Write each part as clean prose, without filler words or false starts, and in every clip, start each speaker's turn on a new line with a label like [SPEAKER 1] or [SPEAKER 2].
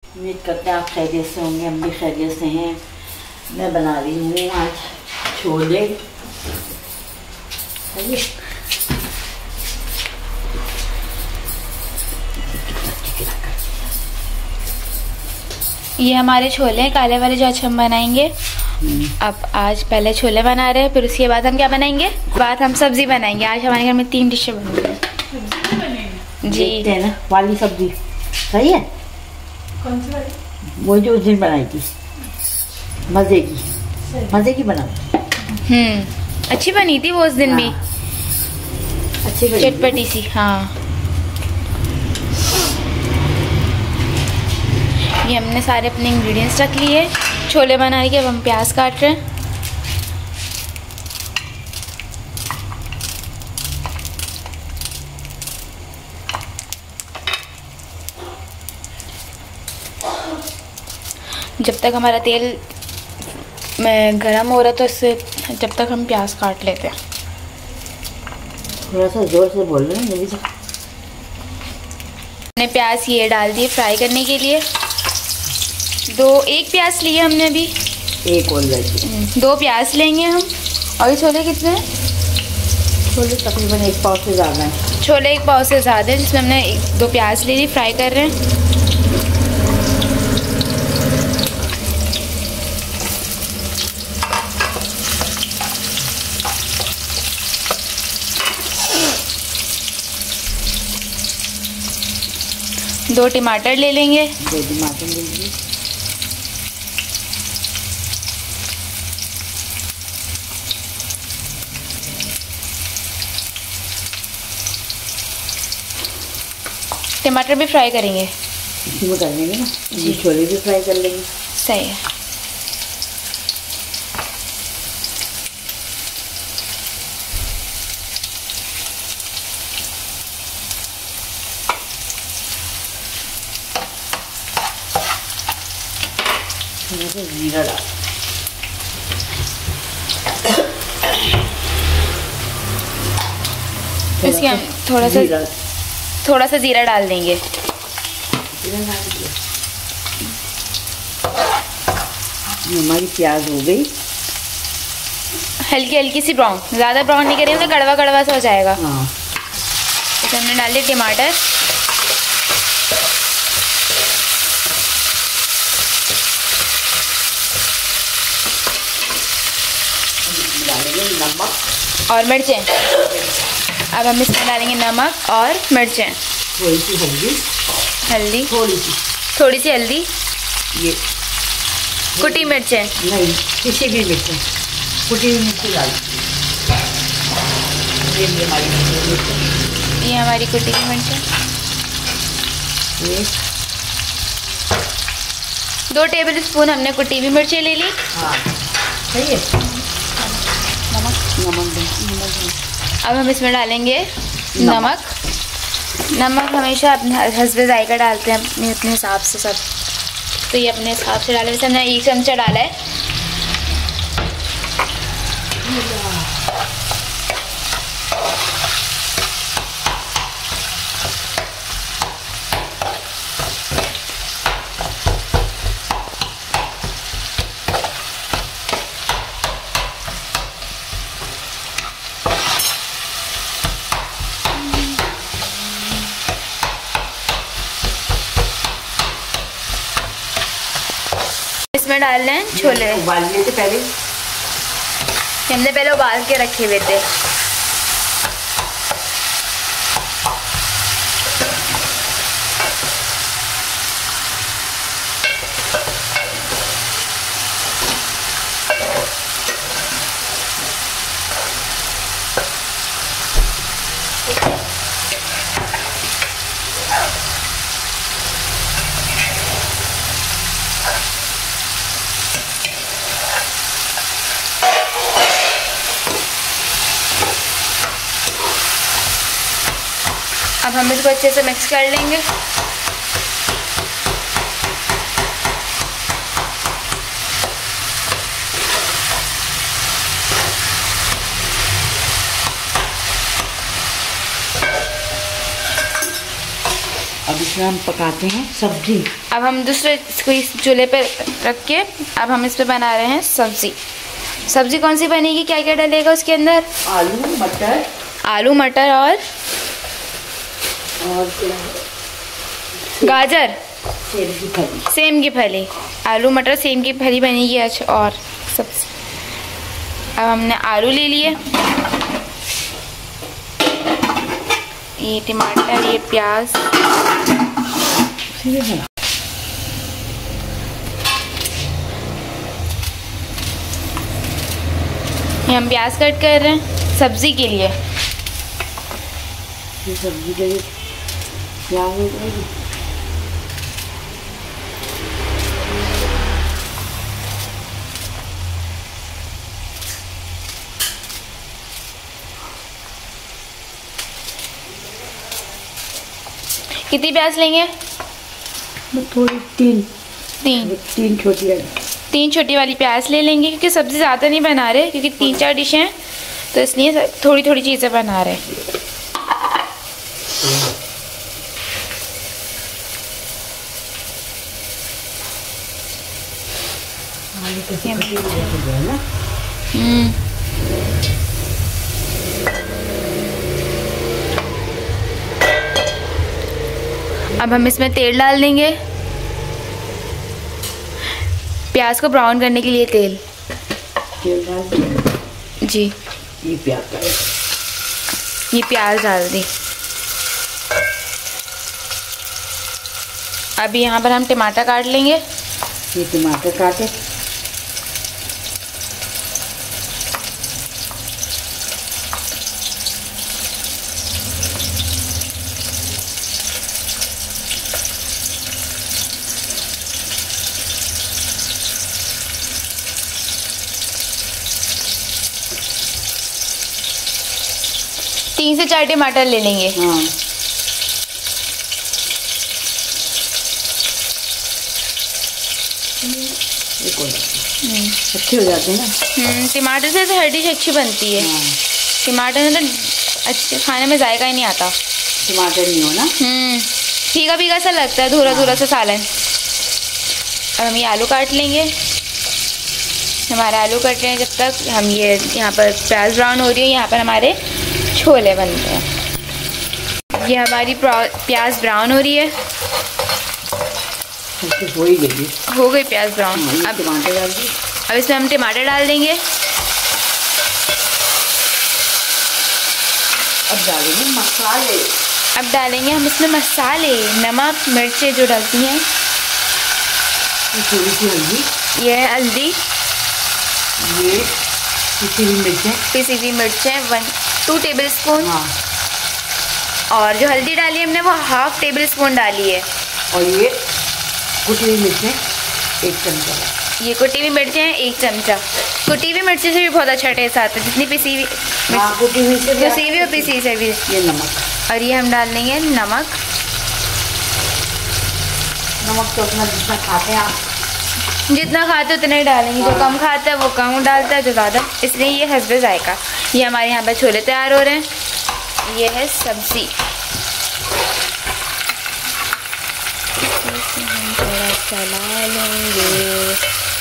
[SPEAKER 1] उम्मीद करते हैं आप खैरियत से होंगे, हम भी खैरियत से हैं। मैं बना रही हूँ आज छोले।
[SPEAKER 2] ये हमारे छोले हैं काले वाले जो आज हम बनाएंगे। अब आज पहले छोले बना रहे हैं, फिर उसके बाद हम क्या बनाएंगे, बाद हम सब्जी बनाएंगे। आज हमारे घर में 3 डिशें बनेंगी जी।
[SPEAKER 1] देखते हैं ना वाली सब्जी सही है।
[SPEAKER 3] कौन सी वाली?
[SPEAKER 1] वो जो उस दिन बनाई थी, मजे की बना।
[SPEAKER 2] अच्छी बनी थी वो उस दिन भी,
[SPEAKER 1] अच्छी बनी,
[SPEAKER 2] चटपटी सी। हाँ, ये हमने सारे अपने इंग्रेडिएंट्स रख लिए छोले बनाने के। अब हम प्याज काट रहे हैं। जब तक हमारा तेल गरम हो रहा है तो इससे जब तक हम प्याज काट लेते हैं।
[SPEAKER 1] थोड़ा सा जोर से बोल रहे हैं मेरी से।
[SPEAKER 2] हमने प्याज ये डाल दिए फ्राई करने के लिए। एक प्याज लिए हमने अभी,
[SPEAKER 1] एक और लगी
[SPEAKER 2] 2 प्याज लेंगे हम। और ये छोले कितने हैं?
[SPEAKER 1] छोले तकरीबन 1 पाव से ज़्यादा है।
[SPEAKER 2] छोले 1 पाव से ज़्यादा है, जिसमें हमने 2 प्याज ले ली, फ्राई कर रहे हैं। दो टमाटर ले लेंगे।
[SPEAKER 1] 2 टमाटर लीजिए।
[SPEAKER 2] टमाटर भी फ्राई करेंगे,
[SPEAKER 1] इसी में कर लेंगे ना जी। छोले भी फ्राई कर लेंगे।
[SPEAKER 2] सही है।
[SPEAKER 1] जीरा डाल,
[SPEAKER 2] इसके हम थोड़ा सा जीरा डाल देंगे।
[SPEAKER 1] हमारी प्याज हो गई
[SPEAKER 2] हल्की हल्की सी ब्राउन, ज़्यादा ब्राउन नहीं करेंगे तो कड़वा कड़वा सा हो जाएगा।
[SPEAKER 1] हाँ।
[SPEAKER 2] तो हमने डाल दिए टमाटर।
[SPEAKER 1] नमक
[SPEAKER 2] और मिर्चें। अब हम इसमें डालेंगे नमक और मिर्चें।
[SPEAKER 1] थोड़ी सी हल्दी,
[SPEAKER 2] थोड़ी सी हल्दी,
[SPEAKER 1] ये
[SPEAKER 2] कुटी मिर्चें
[SPEAKER 1] नहीं, किसी भी मिर्चें, कुटी हुई मिर्ची डाल।
[SPEAKER 2] ये हमारी कुटी हुई मिर्चें।
[SPEAKER 1] ये
[SPEAKER 2] 2 टेबल स्पून हमने कुटी हुई मिर्चें ले ली।
[SPEAKER 1] हाँ सही है। नमक
[SPEAKER 2] अब हम इसमें डालेंगे नमक। नमक हमेशा अपने हस्बे जायका डालते हैं, अपने हिसाब से सब। तो ये अपने हिसाब से डाले, वैसे हमने 1 चमचा डाला है। इसमें डाल रहे हैं छोले।
[SPEAKER 1] उबालने से पहले
[SPEAKER 2] हमने पहले उबाल के रखे हुए थे। अब हम इसको अच्छे से मिक्स कर लेंगे।
[SPEAKER 1] अब दूसरा हम पकाते हैं सब्जी।
[SPEAKER 2] अब हम दूसरे इसको इस चूल्हे पे रख के अब हम इस पे बना रहे हैं सब्जी। सब्जी कौन सी बनेगी, क्या क्या डलेगा उसके अंदर?
[SPEAKER 1] आलू मटर।
[SPEAKER 2] आलू मटर और
[SPEAKER 1] क्या है?
[SPEAKER 2] गाजर,
[SPEAKER 1] सेम की फली।
[SPEAKER 2] सेम की फली। आलू मटर सेम की फली बनेगी आज। और सब्जी अब हमने आलू ले लिए, ये टमाटर, ये प्याज, ये हम प्याज कट कर रहे हैं सब्जी के लिए।
[SPEAKER 1] ये सब्जी के लिए प्याज हो जाएगी।
[SPEAKER 2] कितनी प्याज लेंगे?
[SPEAKER 1] थोड़ी तीन छोटी वाली।
[SPEAKER 2] 3 छोटी वाली प्याज ले लेंगे, क्योंकि सब्ज़ी ज़्यादा नहीं बना रहे, क्योंकि 3-4 डिशें हैं तो इसलिए थोड़ी थोड़ी चीज़ें बना रहे हैं। अब हम इसमें तेल डाल देंगे, प्याज को ब्राउन करने के लिए तेल
[SPEAKER 1] डाल देंगे
[SPEAKER 2] जी।
[SPEAKER 1] ये
[SPEAKER 2] प्याज डाल दी। अभी यहाँ पर हम टमाटर काट लेंगे।
[SPEAKER 1] ये टमाटर काटे।
[SPEAKER 2] तीन से 4 टमाटर ले लेंगे।
[SPEAKER 1] हाँ। अच्छे हो जाते हैं ना।
[SPEAKER 2] टमाटर से हर डिश अच्छी बनती है।
[SPEAKER 1] हाँ।
[SPEAKER 2] टमाटर में तो अच्छे खाने में जायका ही नहीं आता।
[SPEAKER 1] टमाटर नहीं हो ना।
[SPEAKER 2] फीका फीका सा लगता है, धुरा धुरा सा सालन। अब हम ये आलू काट लेंगे। हमारे आलू कट रहे हैं, जब तक हम ये यहाँ पर प्याज ब्राउन हो रही है, यहाँ पर हमारे छोले बनते हैं। ये हमारी प्याज ब्राउन हो रही है।
[SPEAKER 1] हो ही गई।
[SPEAKER 2] हो गई प्याज ब्राउन। अब
[SPEAKER 1] टमाटर डाल दी।
[SPEAKER 2] अब इसमें हम टमाटर डाल देंगे।
[SPEAKER 1] अब डालेंगे मसाले।
[SPEAKER 2] अब डालेंगे हम इसमें मसाले, नमक, मिर्चें जो डलती हैं।
[SPEAKER 1] थोड़ी सी हल्दी।
[SPEAKER 2] ये है हल्दी।
[SPEAKER 1] ये पिसी हुई मिर्चें।
[SPEAKER 2] पिसी हुई मिर्चें 2 टेबल स्पून।
[SPEAKER 1] हाँ।
[SPEAKER 2] और जो हल्दी डाली है हमने वो 1/2 टेबल स्पून डाली है।
[SPEAKER 1] और ये कुटी हुई मिर्चें 1 चमचा।
[SPEAKER 2] ये कुटी हुई मिर्चें हैं 1 चमचा। कुटी हुई मिर्ची से भी बहुत अच्छा टेस्ट आता है, जितनी पिसी हुई
[SPEAKER 1] कुटी हुई से
[SPEAKER 2] पिसी हुई और पिसी से भी।
[SPEAKER 1] ये नमक।
[SPEAKER 2] और ये हम डाल देंगे नमक।
[SPEAKER 1] नमक तो अपना जितना खाते हैं आप।
[SPEAKER 2] जितना खाते उतना ही डालेंगे। जो कम खाता है वो कम डालता है, जो ज़्यादा, इसलिए ये हस्बे जायका। ये हमारे यहाँ पर छोले तैयार हो रहे हैं। ये है सब्ज़ी। हम थोड़ा चला लेंगे।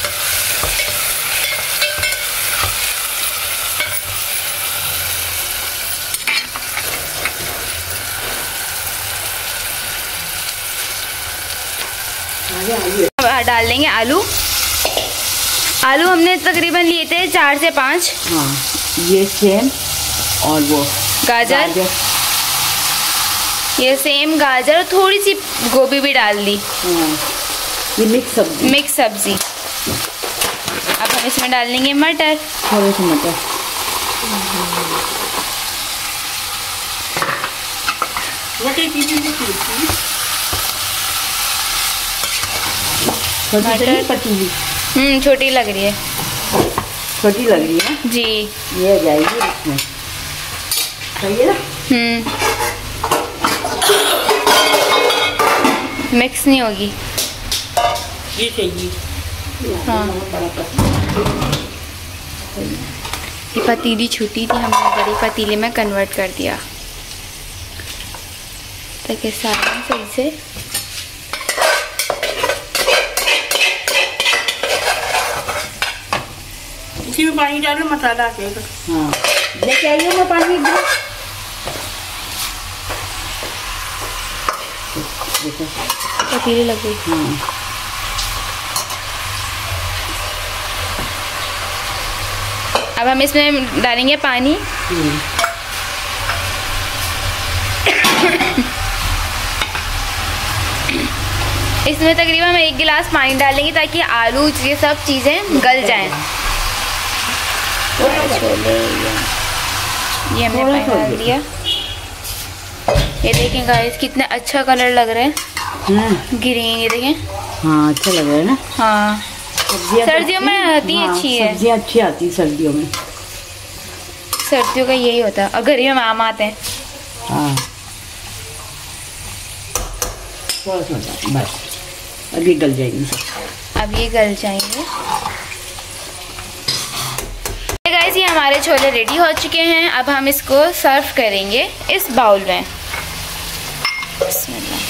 [SPEAKER 2] अब डाल देंगे आलू। आलू हमने तकरीबन लिए थे 4 से 5।
[SPEAKER 1] हाँ। ये सेम और वो
[SPEAKER 2] गाजर। ये सेम गाजर और थोड़ी सी गोभी भी डाल दी।
[SPEAKER 1] हाँ। ये मिक्स सब्जी।
[SPEAKER 2] अब हम इसमें डाल देंगे मटर।
[SPEAKER 1] थोड़े से मटर।
[SPEAKER 2] मटर
[SPEAKER 1] पतीली।
[SPEAKER 2] छोटी लग रही है।
[SPEAKER 1] छोटी लग रही है
[SPEAKER 2] जी।
[SPEAKER 1] ये जाएगी इसमें। सही है ना।
[SPEAKER 2] मिक्स नहीं होगी।
[SPEAKER 1] ये चाहिए।
[SPEAKER 2] हाँ। ये पतीली छोटी थी, हमने बड़ी पतीले में कन्वर्ट कर दिया। तक ये सारा सही से।
[SPEAKER 3] इसी में पानी डालो, मसाला आ जाएगा।
[SPEAKER 1] हाँ लेके आइए मैं पानी इधर। देखो
[SPEAKER 2] पतीली लग गई।
[SPEAKER 1] हाँ
[SPEAKER 2] अब हम इसमें डालेंगे पानी। इसमें तकरीबन हम 1 गिलास पानी डालेंगे ताकि आलू ये सब चीज़ें गल जाएं। छोले ये हमने पानी डाल दिया। ये देखें गाइस कितना अच्छा कलर लग रहा है, ग्रीन। ये देखें।
[SPEAKER 1] हाँ अच्छा लग रहा है ना।
[SPEAKER 2] हाँ सर्दियों में आती है। अच्छी है,
[SPEAKER 1] सब्जियाँ अच्छी आती है सर्दियों में।
[SPEAKER 2] सर्दियों का यही होता है और गर्मियों में आम आते हैं।
[SPEAKER 1] हाँ थोड़ा सा बस, अभी गल जाएंगे।
[SPEAKER 2] अब ये गल जाएंगे। गाइस ये हमारे छोले रेडी हो चुके हैं। अब हम इसको सर्व करेंगे इस बाउल में। बिस्मिल्लाह।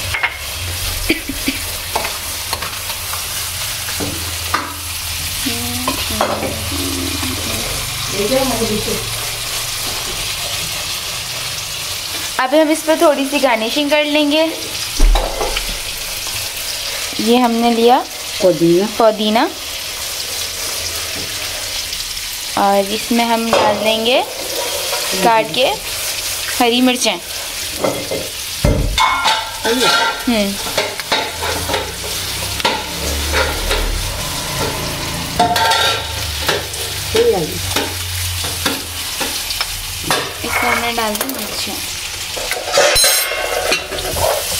[SPEAKER 2] अब हम इस पर थोड़ी सी गार्निशिंग कर लेंगे। ये हमने लिया पुदीना और इसमें हम डाल देंगे काट के हरी मिर्चें। इसमें हमने डाल दी मिर्चें।